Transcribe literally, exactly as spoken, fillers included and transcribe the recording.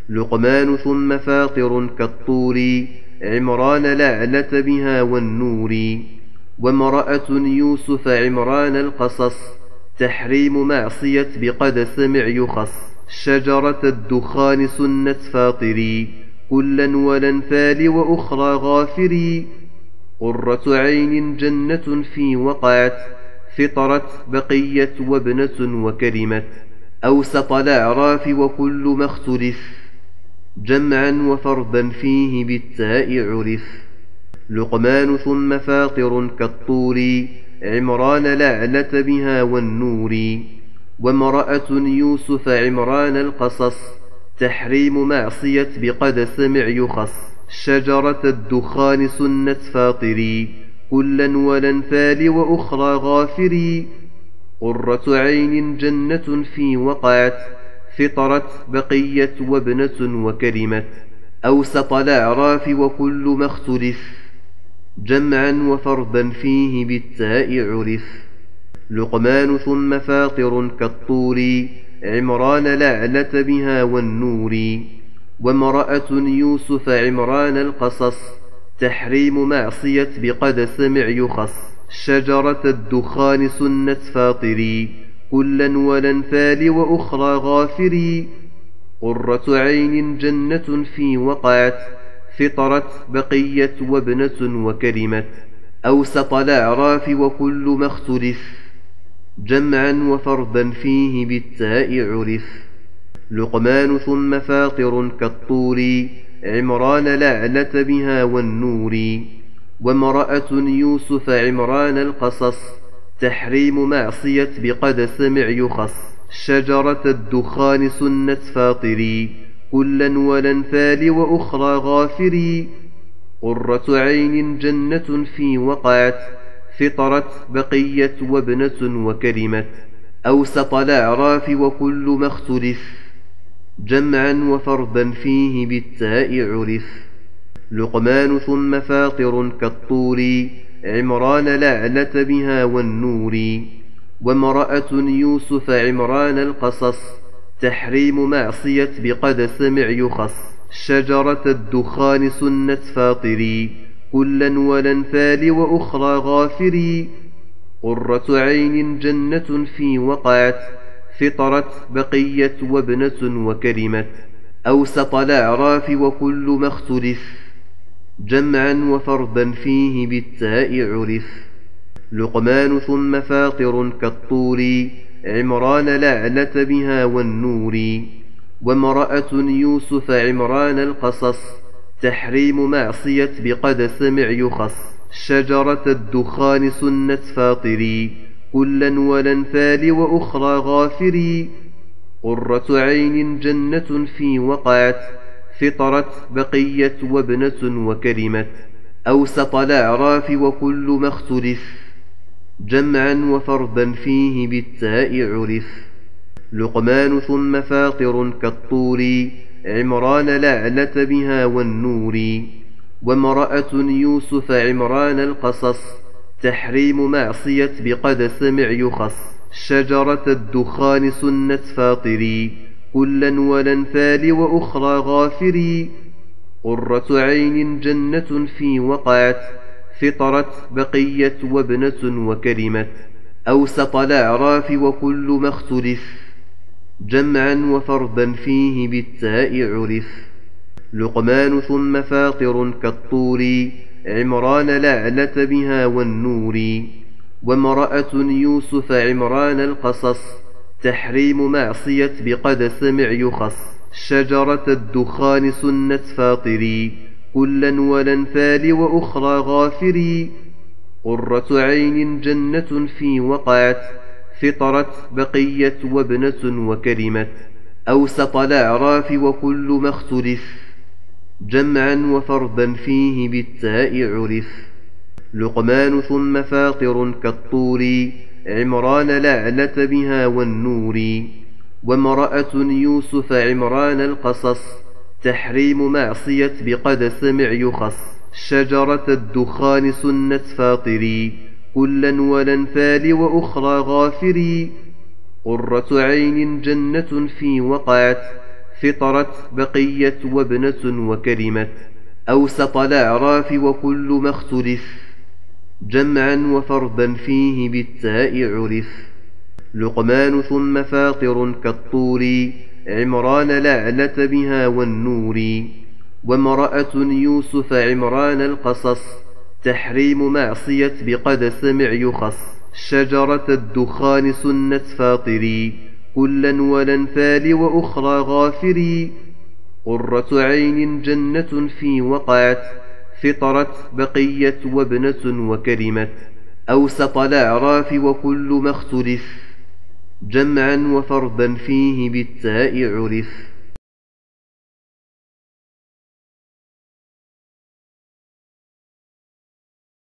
لقمان ثم فاطر كالطور، عمران لعلة بها والنور. وامرأة يوسف عمران القصص، تحريم معصية بقد سمع يخص. شجرة الدخان سنة فاطري، كلا والانفال وأخرى غافري. قرة عين جنة في وقعت، فطرت بقيت وابنة وكرمت. أوسط الأعراف وكل ما اختلف، جمعا وفردا فيه بالتاء عرف. لقمان ثم فاطر كالطور، عمران لعلة بها والنور. وامرأة يوسف عمران القصص، تحريم معصية بقد سمع يخص. شجرة الدخان سنة فاطري، كلا والانفال وأخرى غافري. قرة عين جنة في وقعت، فطرت بقيت وابنة وكرمت. أوسط الأعراف وكل ما اختلف، جمعا وفردا فيه بالتاء عرف. لقمان ثم فاطر كالطور، عمران لعلة بها والنور. وامرأة يوسف عمران القصص، تحريم معصية بقد سمع يخص. شجرة الدخان سنة فاطري، كلا والانفال وأخرى غافري. قرة عين جنة في وقعت، فطرت بقيت وابنة وكرمت. أوسط الأعراف وكل ما اختلف، جمعا وفردا فيه بالتاء عرف. لقمان ثم فاطر كالطور، عمران لعلة بها والنور. وامرأة يوسف عمران القصص، تحريم معصية بقد سمع يخص. شجرة الدخان سنة فاطري، كلا والانفال وأخرى غافري. قرة عين جنة في وقعت، فطرت بقيت وابنة وكرمت. أوسط الأعراف وكل ما اختلف، جمعا وفردا فيه بالتاء عرف. لقمان ثم فاطر كالطور، عمران لعلة بها والنور. وامرأة يوسف عمران القصص، تحريم معصية بقد سمع يخص. شجرة الدخان سنة فاطري، كلا والانفال وأخرى غافري. قرة عين جنة في وقعت، فطرت بقيت وابنة وكرمت. أوسط الأعراف وكل ما اختلف، جمعا وفردا فيه بالتاء عرف. لقمان ثم فاطر كالطور، عمران لعلة بها والنور. وامرأة يوسف عمران القصص، تحريم معصية بقد سمع يخص. شجرة الدخان سنة فاطري، كلا والانفال وأخرى غافري. قرة عين جنة في وقعت، فطرت بقيت وابنة وكرمت. أوسط الأعراف وكل ما اختلف، جمعا وفردا فيه بالتاء عرف. لقمان ثم فاطر كالطور، عمران لعلة بها والنور. وامرأة يوسف عمران القصص، تحريم معصية بقد سمع يخص. شجرة الدخان سنة فاطري، كلا والانفال وأخرى غافري. قرة عين جنة في وقعت، فطرت بقيت وابنة وكرمت. أوسط الأعراف وكل ما اختلف، جمعا وفردا فيه بالتاء عرف. لقمان ثم فاطر كالطور، عمران لعلة بها والنور. وامرأة يوسف عمران القصص، تحريم معصية بقد سمع يخص. شجرة الدخان سنة فاطري، كلا والانفال وأخرى غافري. قرة عين جنة في وقعت، فطرت بقيت وابنة وكرمت. أوسط الأعراف وكل ما اختلف، جمعا وفردا فيه بالتاء عرف. لقمان ثم فاطر كالطور، عمران لعلة بها والنور. وامرأة يوسف عمران القصص، تحريم معصية بقد سمع يخص. شجرة الدخان سنة فاطري، كلا والانفال وأخرى غافري. قرة عين جنة في وقعت، فطرت بقيت وابنة وكرمت أوسط الأعراف وكل ما اختلف جمعا وفردا فيه بالتاء عرف لقمان ثم فاطر كالطور عمران لعلة بها والنور وامرأة يوسف عمران القصص تحريم معصية بقد سمع يخص شجرة الدخان سنة فاطري كلا والأنفال وأخرى غافري قرة عين جنة في وقعت فطرت بقيت وابنة وكرمت أوسط الأعراف وكل ما اختلف جمعا وفردا فيه بالتاء عرف